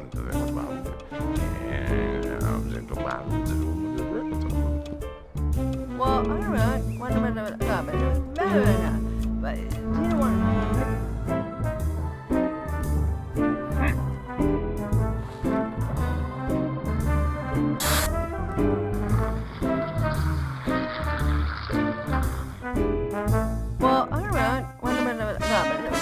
Well, alright. Wait a minute. No, but do you want Well, alright. Wait a minute. No, but do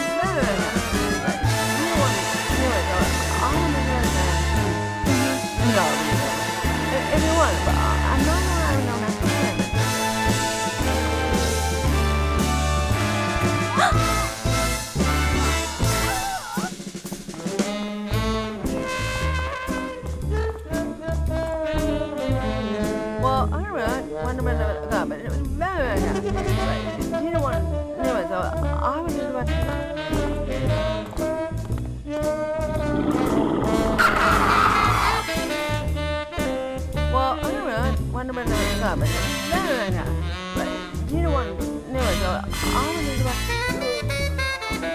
you want to do it? I want to do it now. No, if you want, but I'm not allowed on that time. Well, alright. Wait a minute. No, but do you want to do it? So I would do it. Well, alright. Wait a minute. No, but do you want to do it? So I would do it.